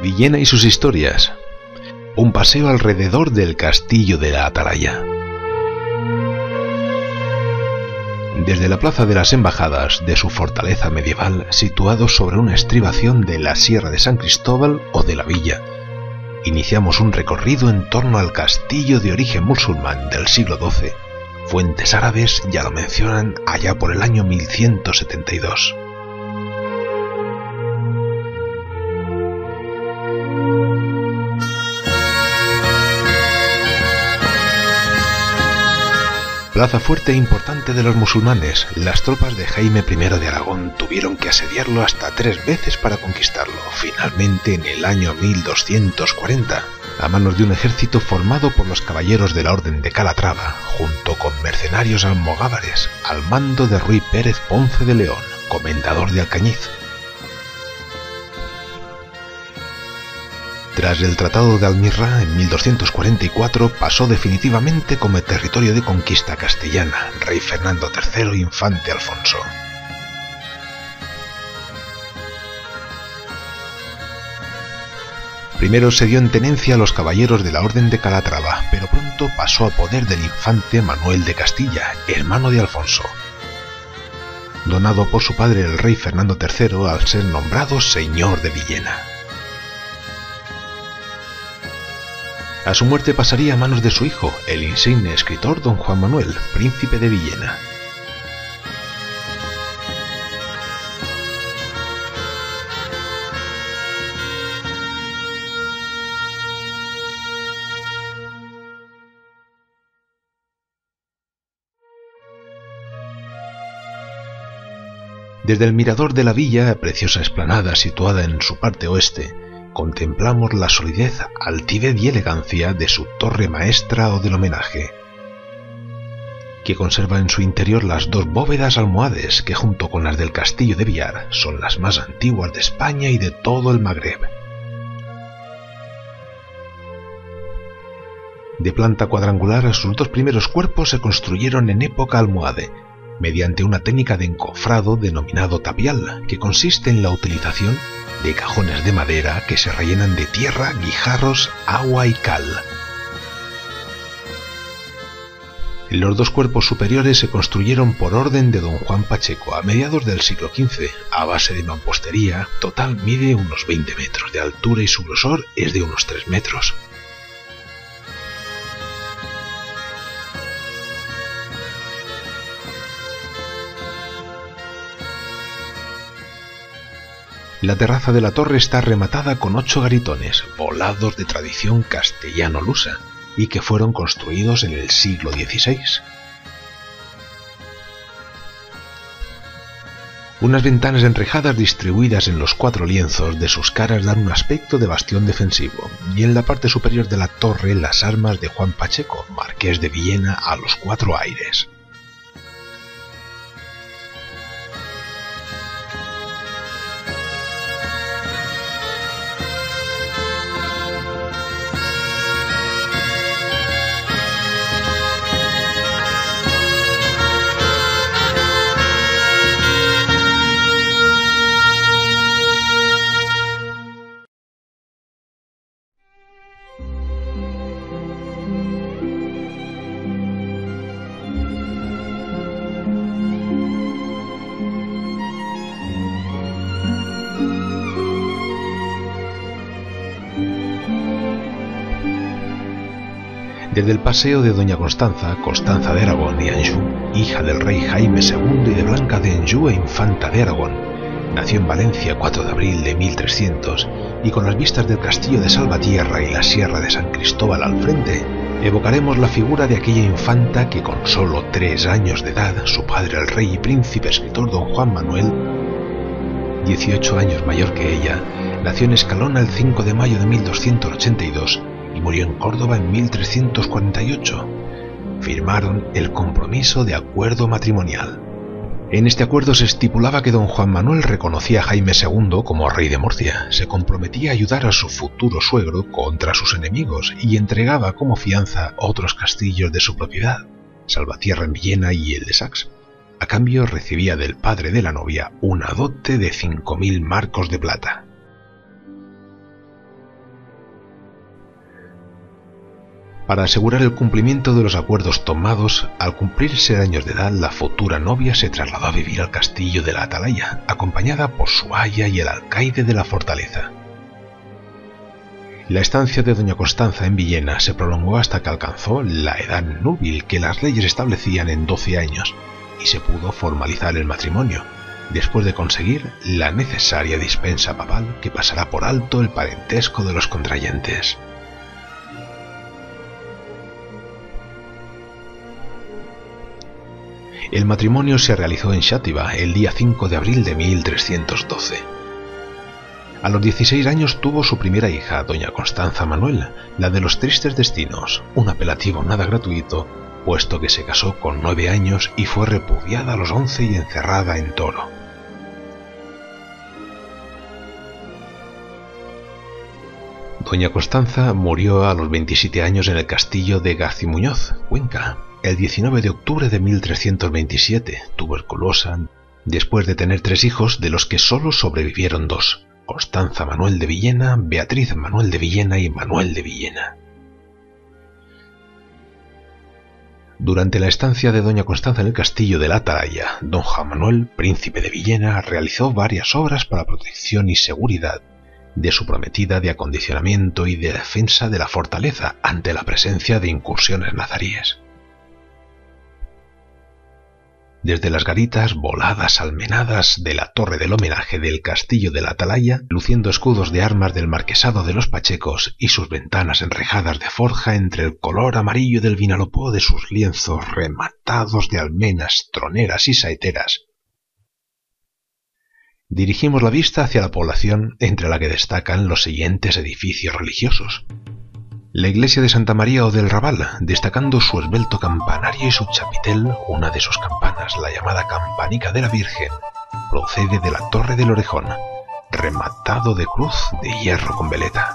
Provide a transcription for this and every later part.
Villena y sus historias. Un paseo alrededor del castillo de la Atalaya. Desde la Plaza de las Embajadas de su fortaleza medieval, situado sobre una estribación de la Sierra de San Cristóbal o de la Villa, iniciamos un recorrido en torno al castillo de origen musulmán del siglo XII. Fuentes árabes ya lo mencionan allá por el año 1172. Plaza fuerte e importante de los musulmanes, las tropas de Jaime I de Aragón tuvieron que asediarlo hasta 3 veces para conquistarlo, finalmente en el año 1240, a manos de un ejército formado por los caballeros de la Orden de Calatrava, junto con mercenarios almogávares, al mando de Ruy Pérez Ponce de León, comendador de Alcañiz. Tras el Tratado de Almirra, en 1244, pasó definitivamente como territorio de conquista castellana, rey Fernando III, infante Alfonso. Primero se dio en tenencia a los caballeros de la Orden de Calatrava, pero pronto pasó a poder del infante Manuel de Castilla, hermano de Alfonso, donado por su padre el rey Fernando III al ser nombrado señor de Villena. A su muerte pasaría a manos de su hijo, el insigne escritor don Juan Manuel, príncipe de Villena. Desde el mirador de la villa, preciosa explanada situada en su parte oeste, contemplamos la solidez, altivez y elegancia de su torre maestra o del homenaje, que conserva en su interior las 2 bóvedas almohades que, junto con las del castillo de Biar, son las más antiguas de España y de todo el Magreb. De planta cuadrangular, sus 2 primeros cuerpos se construyeron en época almohade, mediante una técnica de encofrado denominado tapial, que consiste en la utilización de cajones de madera que se rellenan de tierra, guijarros, agua y cal. Los 2 cuerpos superiores se construyeron por orden de don Juan Pacheco a mediados del siglo XV, a base de mampostería. Total mide unos 20 metros de altura y su grosor es de unos 3 metros. La terraza de la torre está rematada con 8 garitones, volados de tradición castellano-lusa, y que fueron construidos en el siglo XVI. Unas ventanas enrejadas distribuidas en los 4 lienzos de sus caras dan un aspecto de bastión defensivo, y en la parte superior de la torre las armas de Juan Pacheco, marqués de Villena a los 4 aires. Desde el paseo de doña Constanza, Constanza de Aragón y Anjou, hija del rey Jaime II y de Blanca de Anjou e infanta de Aragón, nació en Valencia 4 de abril de 1300, y con las vistas del castillo de Salvatierra y la sierra de San Cristóbal al frente, evocaremos la figura de aquella infanta que con solo 3 años de edad, su padre el rey y príncipe escritor don Juan Manuel, 18 años mayor que ella, nació en Escalona el 5 de mayo de 1282 y murió en Córdoba en 1348. Firmaron el compromiso de acuerdo matrimonial. En este acuerdo se estipulaba que don Juan Manuel reconocía a Jaime II como rey de Murcia, se comprometía a ayudar a su futuro suegro contra sus enemigos y entregaba como fianza otros castillos de su propiedad, Salvatierra en Villena y el de Sax. A cambio recibía del padre de la novia una dote de 5.000 marcos de plata. Para asegurar el cumplimiento de los acuerdos tomados, al cumplir 6 años de edad, la futura novia se trasladó a vivir al castillo de la Atalaya, acompañada por su aya y el alcaide de la fortaleza. La estancia de doña Constanza en Villena se prolongó hasta que alcanzó la edad núbil que las leyes establecían en 12 años, y se pudo formalizar el matrimonio, después de conseguir la necesaria dispensa papal que pasará por alto el parentesco de los contrayentes. El matrimonio se realizó en Xàtiva el día 5 de abril de 1312. A los 16 años tuvo su primera hija, doña Constanza Manuel, la de los tristes destinos, un apelativo nada gratuito, puesto que se casó con 9 años y fue repudiada a los 11 y encerrada en Toro. Doña Constanza murió a los 27 años en el castillo de Garcimuñoz, Cuenca, el 19 de octubre de 1327, tuberculosa, después de tener 3 hijos, de los que solo sobrevivieron 2, Constanza Manuel de Villena, Beatriz Manuel de Villena y Manuel de Villena. Durante la estancia de doña Constanza en el castillo de la Atalaya, don Juan Manuel, príncipe de Villena, realizó varias obras para protección y seguridad de su prometida, de acondicionamiento y de defensa de la fortaleza ante la presencia de incursiones nazaríes. Desde las garitas voladas almenadas de la torre del homenaje del castillo de la Atalaya, luciendo escudos de armas del marquesado de los Pachecos y sus ventanas enrejadas de forja entre el color amarillo del Vinalopó de sus lienzos rematados de almenas, troneras y saeteras, dirigimos la vista hacia la población, entre la que destacan los siguientes edificios religiosos. La iglesia de Santa María o del Raval, destacando su esbelto campanario y su chapitel, una de sus campanas, la llamada campanica de la Virgen, procede de la Torre del Orejón, rematado de cruz de hierro con veleta.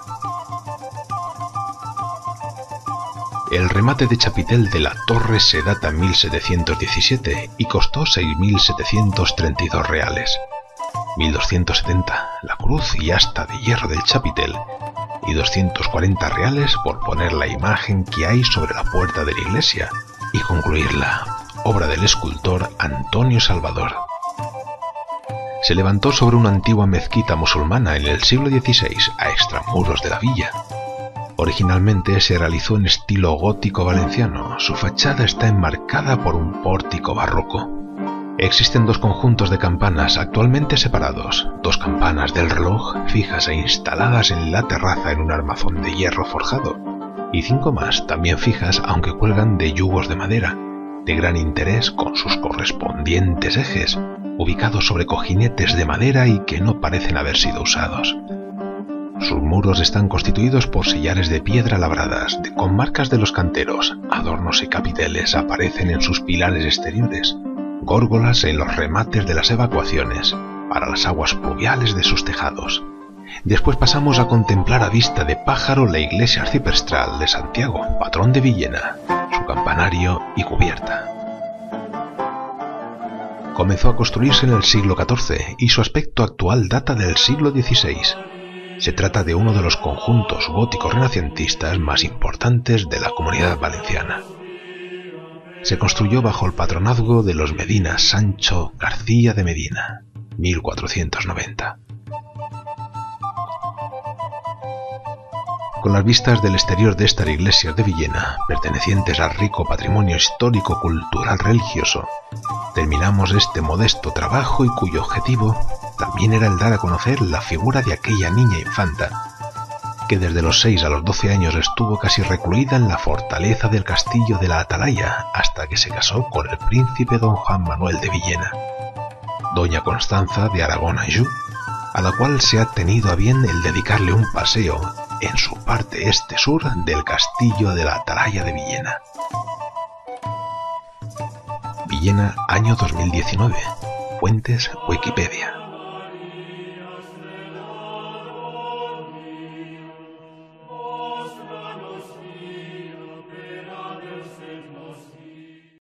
El remate de chapitel de la torre se data en 1717 y costó 6.732 reales. 1270 la cruz y asta de hierro del chapitel, y 240 reales por poner la imagen que hay sobre la puerta de la iglesia y concluirla, obra del escultor Antonio Salvador. Se levantó sobre una antigua mezquita musulmana en el siglo XVI, a extramuros de la villa. Originalmente se realizó en estilo gótico valenciano. Su fachada está enmarcada por un pórtico barroco. Existen 2 conjuntos de campanas actualmente separados, 2 campanas del reloj fijas e instaladas en la terraza en un armazón de hierro forjado, y 5 más también fijas, aunque cuelgan de yugos de madera, de gran interés con sus correspondientes ejes, ubicados sobre cojinetes de madera y que no parecen haber sido usados. Sus muros están constituidos por sillares de piedra labradas, con marcas de los canteros, adornos y capiteles aparecen en sus pilares exteriores, górgolas en los remates de las evacuaciones, para las aguas pluviales de sus tejados. Después pasamos a contemplar a vista de pájaro la iglesia arciprestral de Santiago, patrón de Villena, su campanario y cubierta. Comenzó a construirse en el siglo XIV y su aspecto actual data del siglo XVI. Se trata de uno de los conjuntos góticos renacentistas más importantes de la Comunidad Valenciana. Se construyó bajo el patronazgo de los Medina Sancho García de Medina, 1490. Con las vistas del exterior de estas iglesias de Villena, pertenecientes al rico patrimonio histórico, cultural, religioso, terminamos este modesto trabajo y cuyo objetivo también era el dar a conocer la figura de aquella niña infanta que desde los 6 a los 12 años estuvo casi recluida en la fortaleza del castillo de la Atalaya hasta que se casó con el príncipe don Juan Manuel de Villena, doña Constanza de Aragón-Anjou, a la cual se ha tenido a bien el dedicarle un paseo en su parte este-sur del castillo de la Atalaya de Villena. Villena, año 2019. Fuentes Wikipedia.